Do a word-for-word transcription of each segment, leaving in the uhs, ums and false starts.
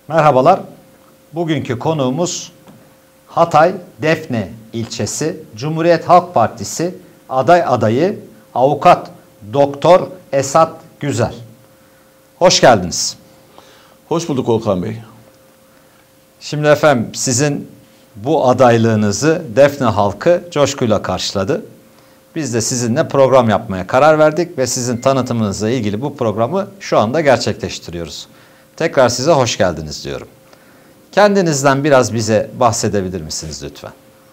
Merhabalar. Bugünkü konuğumuz Hatay Defne ilçesi Cumhuriyet Halk Partisi aday adayı Avukat Doktor Esat Güzel. Hoş geldiniz. Hoş bulduk Volkan Bey. Şimdi efendim sizin bu adaylığınızı Defne halkı coşkuyla karşıladı. Biz de sizinle program yapmaya karar verdik ve sizin tanıtımınızla ilgili bu programı şu anda gerçekleştiriyoruz. Tekrar size hoş geldiniz diyorum. Kendinizden biraz bize bahsedebilir misiniz lütfen?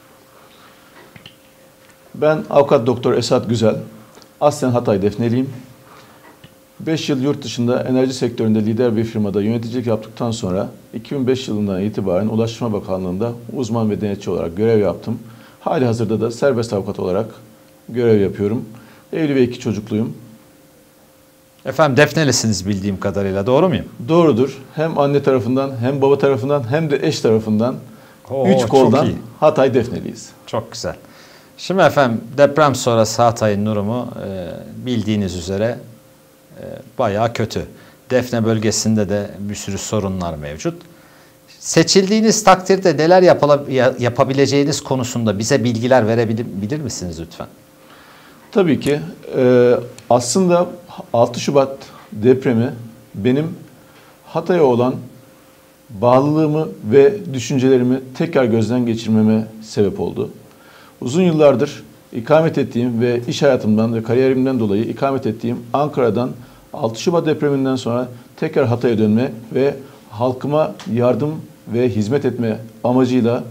Ben Avukat Doktor Esat Güzel. Aslen Hatay Defneliyim. beş yıl yurt dışında enerji sektöründe lider bir firmada yöneticilik yaptıktan sonra iki bin beş yılından itibaren Ulaştırma Bakanlığı'nda uzman ve denetçi olarak görev yaptım. Hali hazırda da serbest avukat olarak görev yapıyorum. Evli ve iki çocukluyum. Efendim Defnelisiniz bildiğim kadarıyla, doğru muyum? Doğrudur. Hem anne tarafından hem baba tarafından hem de eş tarafından Oo, üç koldan iyi. Hatay Defneliyiz. Çok güzel. Şimdi efendim deprem sonrası Hatay'ın durumu e, bildiğiniz üzere e, bayağı kötü. Defne bölgesinde de bir sürü sorunlar mevcut. Seçildiğiniz takdirde neler yapabileceğiniz konusunda bize bilgiler verebilir misiniz lütfen? Tabii ki. E, aslında altı Şubat depremi benim Hatay'a olan bağlılığımı ve düşüncelerimi tekrar gözden geçirmeme sebep oldu. Uzun yıllardır ikamet ettiğim ve iş hayatımdan ve kariyerimden dolayı ikamet ettiğim Ankara'dan altı Şubat depreminden sonra tekrar Hatay'a dönme ve halkıma yardım ve hizmet etme amacıyla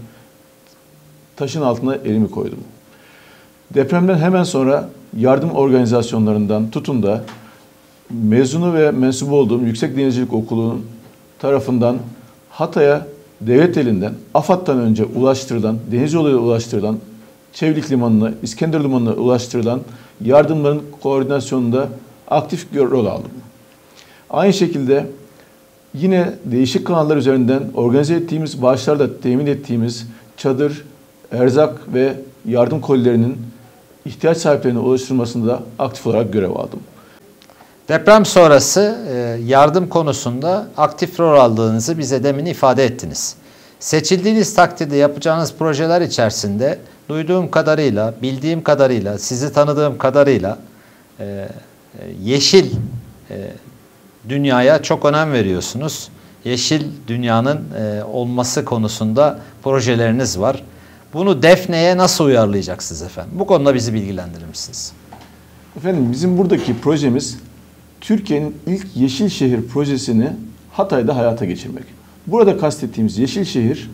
taşın altına elimi koydum. Depremden hemen sonra yardım organizasyonlarından tutun da mezunu ve mensubu olduğum Yüksek Denizcilik Okulu'nun tarafından Hatay'a devlet elinden, AFAD'dan önce ulaştırılan, deniz yoluyla ulaştırılan, Çevlik Limanı'na, İskender Limanı'na ulaştırılan yardımların koordinasyonunda aktif rol aldım. Aynı şekilde yine değişik kanallar üzerinden organize ettiğimiz, bağışlarla temin ettiğimiz çadır, erzak ve yardım kolilerinin ihtiyaç sahiplerine ulaştırılmasında aktif olarak görev aldım. Deprem sonrası yardım konusunda aktif rol aldığınızı bize demin ifade ettiniz. Seçildiğiniz takdirde yapacağınız projeler içerisinde duyduğum kadarıyla, bildiğim kadarıyla, sizi tanıdığım kadarıyla yeşil dünyaya çok önem veriyorsunuz. Yeşil dünyanın olması konusunda projeleriniz var. Bunu Defne'ye nasıl uyarlayacaksınız efendim? Bu konuda bizi bilgilendirir misiniz? Efendim bizim buradaki projemiz Türkiye'nin ilk yeşil şehir projesini Hatay'da hayata geçirmek. Burada kastettiğimiz yeşil şehir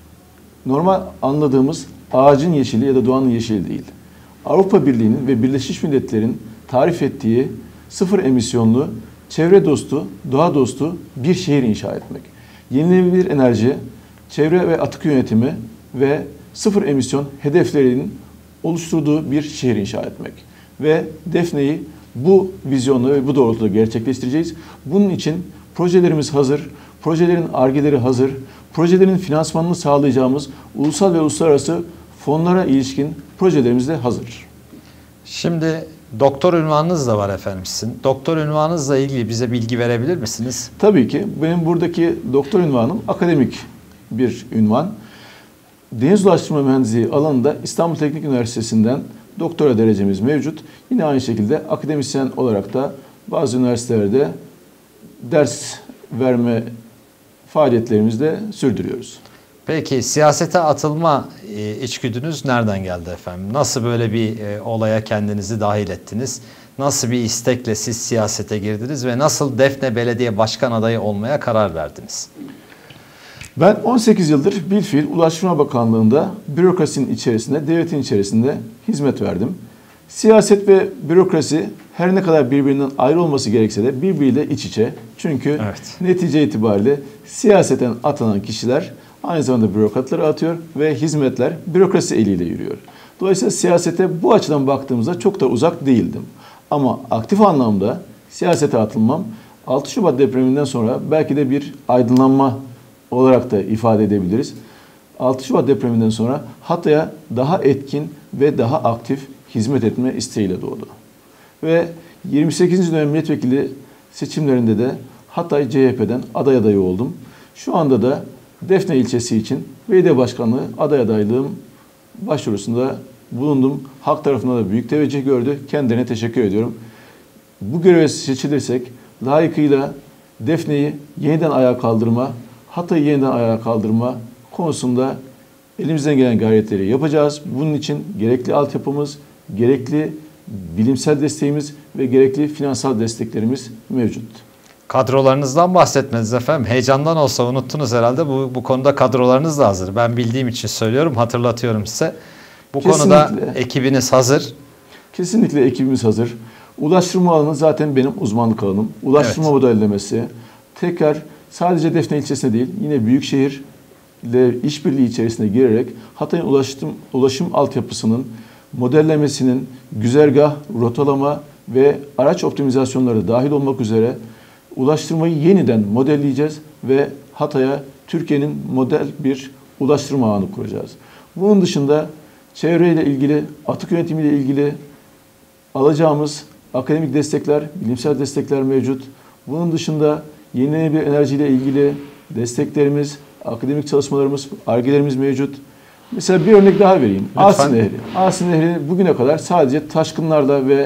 normal anladığımız ağacın yeşili ya da doğanın yeşili değil. Avrupa Birliği'nin ve Birleşmiş Milletler'in tarif ettiği sıfır emisyonlu, çevre dostu, doğa dostu bir şehir inşa etmek. Yenilenebilir enerji, çevre ve atık yönetimi ve sıfır emisyon hedeflerinin oluşturduğu bir şehir inşa etmek. Ve Defne'yi bu vizyonla ve bu doğrultuda gerçekleştireceğiz. Bunun için projelerimiz hazır, projelerin argeleri hazır, projelerin finansmanını sağlayacağımız ulusal ve uluslararası fonlara ilişkin projelerimiz de hazır. Şimdi doktor ünvanınız da var efendim sizin. Doktor ünvanınızla ilgili bize bilgi verebilir misiniz? Tabii ki. Benim buradaki doktor ünvanım akademik bir ünvan. Deniz Ulaştırma Mühendisliği alanında İstanbul Teknik Üniversitesi'nden doktora derecemiz mevcut. Yine aynı şekilde akademisyen olarak da bazı üniversitelerde ders verme faaliyetlerimizi de sürdürüyoruz. Peki siyasete atılma içgüdünüz nereden geldi efendim? Nasıl böyle bir olaya kendinizi dahil ettiniz? Nasıl bir istekle siz siyasete girdiniz ve nasıl Defne Belediye Başkan adayı olmaya karar verdiniz? Ben on sekiz yıldır bilfiil Ulaştırma Bakanlığı'nda bürokrasinin içerisinde, devletin içerisinde hizmet verdim. Siyaset ve bürokrasi her ne kadar birbirinden ayrı olması gerekse de birbiriyle iç içe. Çünkü evet, netice itibariyle siyaseten atanan kişiler aynı zamanda bürokratları atıyor ve hizmetler bürokrasi eliyle yürüyor. Dolayısıyla siyasete bu açıdan baktığımızda çok da uzak değildim. Ama aktif anlamda siyasete atılmam altı Şubat depreminden sonra belki de bir aydınlanma olarak da ifade edebiliriz. altı Şubat depreminden sonra Hatay'a daha etkin ve daha aktif hizmet etme isteğiyle doğdu. Ve yirmi sekizinci dönem milletvekili seçimlerinde de Hatay C H P'den aday adayı oldum. Şu anda da Defne ilçesi için belediye başkanlığı aday adaylığım başvurusunda bulundum. Halk tarafından da büyük teveccüh gördü. Kendilerine teşekkür ediyorum. Bu göreve seçilirsek layıkıyla Defne'yi yeniden ayağa kaldırma, Hatay'ı yeniden ayağa kaldırma konusunda elimizden gelen gayretleri yapacağız. Bunun için gerekli altyapımız, gerekli bilimsel desteğimiz ve gerekli finansal desteklerimiz mevcut. Kadrolarınızdan bahsetmediniz efendim. Heyecandan olsa unuttunuz herhalde. Bu, bu konuda kadrolarınız da hazır. Ben bildiğim için söylüyorum, hatırlatıyorum size. Bu Kesinlikle. konuda ekibiniz hazır. Kesinlikle ekibimiz hazır. Ulaştırma alanı zaten benim uzmanlık alanım. Ulaştırma evet. modellemesi, tekrar sadece Defne ilçesine değil, yine Büyükşehir ile işbirliği içerisine girerek Hatay'ın ulaşım, ulaşım altyapısının modellemesinin güzergah, rotalama ve araç optimizasyonları dahil olmak üzere ulaştırmayı yeniden modelleyeceğiz ve Hatay'a Türkiye'nin model bir ulaştırma ağını kuracağız. Bunun dışında çevreyle ilgili, atık yönetimiyle ilgili alacağımız akademik destekler, bilimsel destekler mevcut. Bunun dışında yenilenebilir enerjiyle ilgili desteklerimiz, akademik çalışmalarımız, argelerimiz mevcut. Mesela bir örnek daha vereyim. Lütfen. Asin Nehri. Asin Nehri bugüne kadar sadece taşkınlarla ve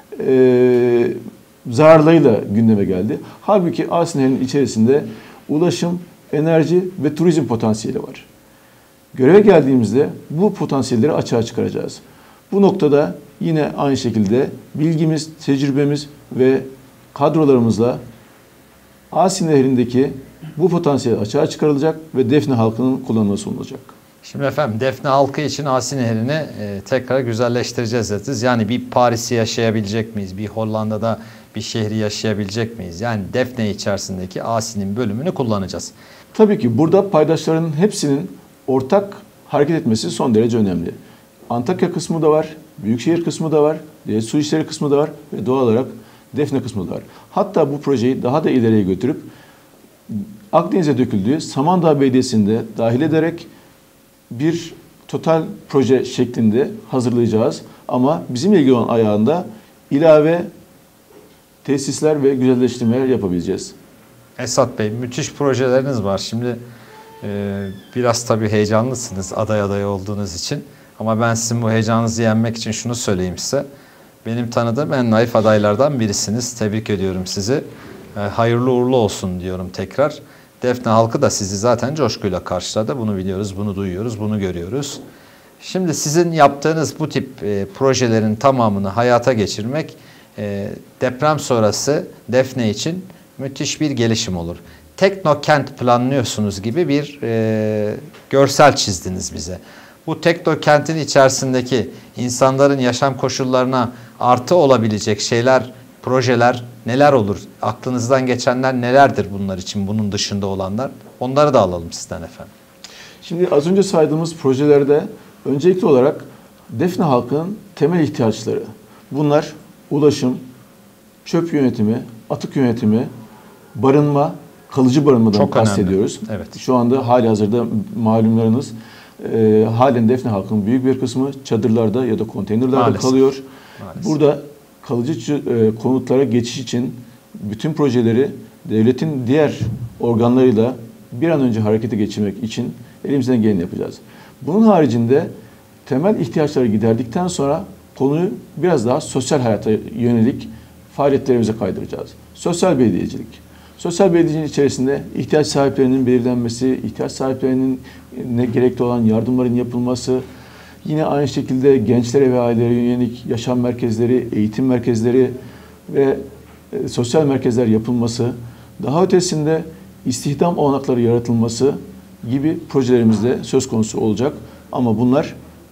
e, zararlarıyla gündeme geldi. Halbuki Asin Nehri'nin içerisinde ulaşım, enerji ve turizm potansiyeli var. Göreve geldiğimizde bu potansiyelleri açığa çıkaracağız. Bu noktada yine aynı şekilde bilgimiz, tecrübemiz ve kadrolarımızla Asin Nehri'ndeki bu potansiyel açığa çıkarılacak ve Defne halkının kullanımına sunulacak. Şimdi efendim Defne halkı için Asin Nehri'ni e, tekrar güzelleştireceğiz dediniz. Yani bir Paris'i yaşayabilecek miyiz? Bir Hollanda'da bir şehri yaşayabilecek miyiz? Yani Defne içerisindeki Asin'in bölümünü kullanacağız. Tabii ki burada paydaşların hepsinin ortak hareket etmesi son derece önemli. Antakya kısmı da var, Büyükşehir kısmı da var, Su İşleri kısmı da var ve doğal olarak Defne kısmı da var. Hatta bu projeyi daha da ileriye götürüp Akdeniz'e döküldüğü Samandağ Belediyesi'nde dahil ederek bir total proje şeklinde hazırlayacağız. Ama bizimle ilgili olan ayağında ilave tesisler ve güzelleştirmeler yapabileceğiz. Esat Bey, müthiş projeleriniz var. Şimdi e, biraz tabii heyecanlısınız aday aday olduğunuz için. Ama ben sizin bu heyecanınızı yenmek için şunu söyleyeyim size. Benim tanıdığım en naif adaylardan birisiniz. Tebrik ediyorum sizi. E, hayırlı uğurlu olsun diyorum tekrar. Defne halkı da sizi zaten coşkuyla karşıladı. Bunu biliyoruz, bunu duyuyoruz, bunu görüyoruz. Şimdi sizin yaptığınız bu tip e, projelerin tamamını hayata geçirmek e, deprem sonrası Defne için müthiş bir gelişim olur. Teknokent planlıyorsunuz gibi bir e, görsel çizdiniz bize. Bu teknokentin içerisindeki insanların yaşam koşullarına artı olabilecek şeyler, projeler neler olur? Aklınızdan geçenler nelerdir bunlar için, bunun dışında olanlar? Onları da alalım sizden efendim. Şimdi az önce saydığımız projelerde öncelikli olarak Defne halkının temel ihtiyaçları. Bunlar ulaşım, çöp yönetimi, atık yönetimi, barınma, kalıcı barınmadan Çok bahsediyoruz. Önemli. Evet. Şu anda hali hazırda malumlarınız e, halen Defne halkının büyük bir kısmı çadırlarda ya da konteynerlarda Maalesef. kalıyor. Maalesef. Burada kalıcı e, konutlara geçiş için bütün projeleri devletin diğer organlarıyla bir an önce harekete geçirmek için elimizden geleni yapacağız. Bunun haricinde temel ihtiyaçları giderdikten sonra konuyu biraz daha sosyal hayata yönelik faaliyetlerimize kaydıracağız. Sosyal belediyecilik. Sosyal belediyeciliğin içerisinde ihtiyaç sahiplerinin belirlenmesi, ihtiyaç sahiplerinin ne gerekli olan yardımların yapılması, yine aynı şekilde gençlere ve ailelere yönelik yaşam merkezleri, eğitim merkezleri ve e, sosyal merkezler yapılması, daha ötesinde istihdam olanakları yaratılması gibi projelerimizde söz konusu olacak. Ama bunlar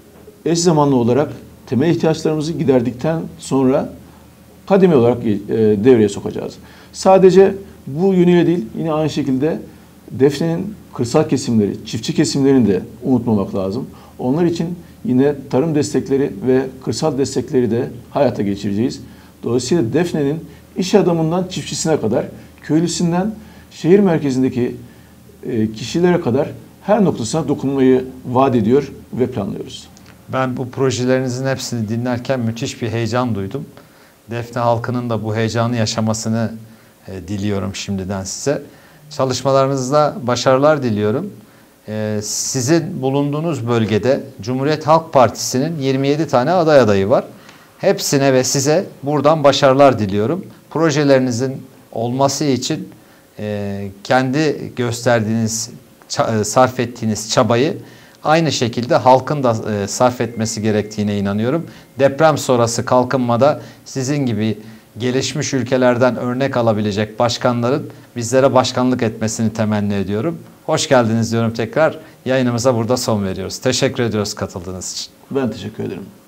eş zamanlı olarak temel ihtiyaçlarımızı giderdikten sonra kademe olarak e, devreye sokacağız. Sadece bu yönüyle değil, yine aynı şekilde Defne'nin kırsal kesimleri, çiftçi kesimlerini de unutmamak lazım. Onlar için yine tarım destekleri ve kırsal destekleri de hayata geçireceğiz. Dolayısıyla Defne'nin iş adamından çiftçisine kadar, köylüsünden şehir merkezindeki kişilere kadar her noktasına dokunmayı vaat ediyor ve planlıyoruz. Ben bu projelerinizin hepsini dinlerken müthiş bir heyecan duydum. Defne halkının da bu heyecanı yaşamasını e, diliyorum şimdiden size. Çalışmalarınızda başarılar diliyorum. Ee, sizin bulunduğunuz bölgede Cumhuriyet Halk Partisi'nin yirmi yedi tane aday adayı var. Hepsine ve size buradan başarılar diliyorum. Projelerinizin olması için e, kendi gösterdiğiniz, ça- sarf ettiğiniz çabayı aynı şekilde halkın da e, sarf etmesi gerektiğine inanıyorum. Deprem sonrası kalkınmada sizin gibi gelişmiş ülkelerden örnek alabilecek başkanların bizlere başkanlık etmesini temenni ediyorum. Hoş geldiniz diyorum tekrar. Yayınımıza burada son veriyoruz. Teşekkür ediyoruz katıldığınız için. Ben teşekkür ederim.